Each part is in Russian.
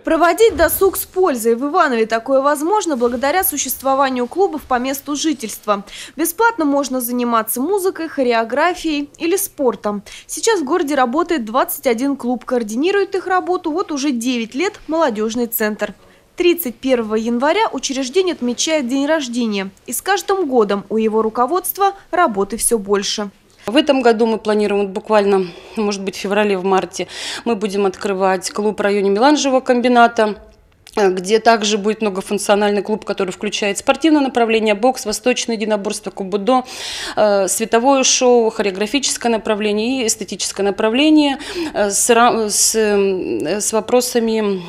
Проводить досуг с пользой в Иванове такое возможно благодаря существованию клубов по месту жительства. Бесплатно можно заниматься музыкой, хореографией или спортом. Сейчас в городе работает 21 клуб. Координирует их работу вот уже 9 лет молодежный центр. 31 января учреждение отмечает день рождения. И с каждым годом у его руководства работы все больше. В этом году мы планируем буквально, может быть, в феврале-марте, мы будем открывать клуб в районе Меланжевого комбината, где также будет многофункциональный клуб, который включает спортивное направление, бокс, восточное единоборство, кубудо, световое шоу, хореографическое направление и эстетическое направление с вопросами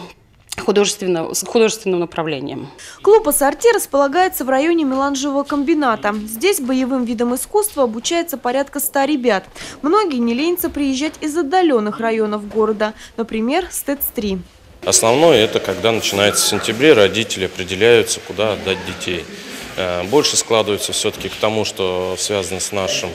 художественным направлением. Клуб «Ассорти» располагается в районе Меланжевого комбината. Здесь боевым видом искусства обучается порядка 100 ребят. Многие не ленятся приезжать из отдаленных районов города, например, с ТЭЦ-3. Основное это когда начинается в сентябре, родители определяются, куда отдать детей. Больше складывается все-таки к тому, что связано с нашим,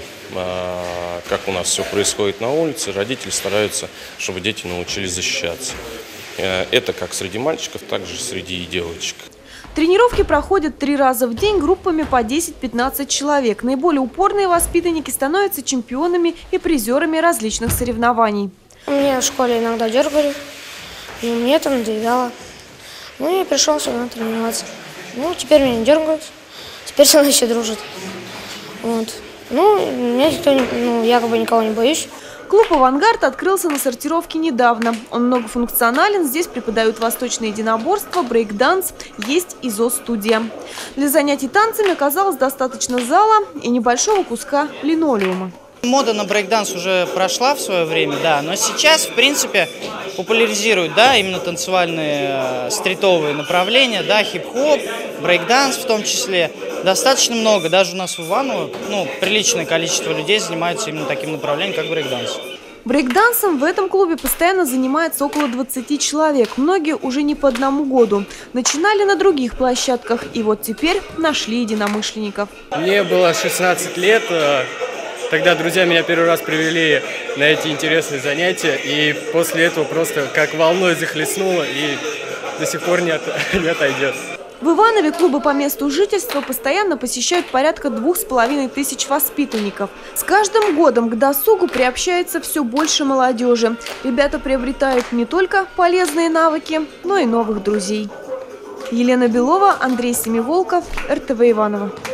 как у нас все происходит на улице. Родители стараются, чтобы дети научились защищаться. Это как среди мальчиков, так же среди девочек. Тренировки проходят 3 раза в день группами по 10-15 человек. Наиболее упорные воспитанники становятся чемпионами и призерами различных соревнований. Меня в школе иногда дергали, но мне это надоедало. Ну и пришел сюда тренироваться. Ну, теперь меня не дергают, теперь со мной все дружат. Вот. Ну, я якобы никого не боюсь. Клуб «Авангард» открылся на сортировке недавно. Он многофункционален, здесь преподают восточное единоборство, брейк-данс, есть и ЗОС-студия. Для занятий танцами оказалось достаточно зала и небольшого куска линолеума. Мода на брейк-данс уже прошла в свое время, да, но сейчас, в принципе, популяризируют, да, именно танцевальные стритовые направления, да, хип-хоп, брейк-данс в том числе. Достаточно много, даже у нас в Иваново, приличное количество людей занимаются именно таким направлением, как брейк-данс. Брейк-дансом в этом клубе постоянно занимается около 20 человек. Многие уже не по одному году. Начинали на других площадках и вот теперь нашли единомышленников. Мне было 16 лет. Тогда друзья меня первый раз привели на эти интересные занятия, и после этого просто как волной захлестнуло и до сих пор не отойдет. В Иванове клубы по месту жительства постоянно посещают порядка 2500 воспитанников. С каждым годом к досугу приобщается все больше молодежи. Ребята приобретают не только полезные навыки, но и новых друзей. Елена Белова, Андрей Семиволков, РТВ Иваново.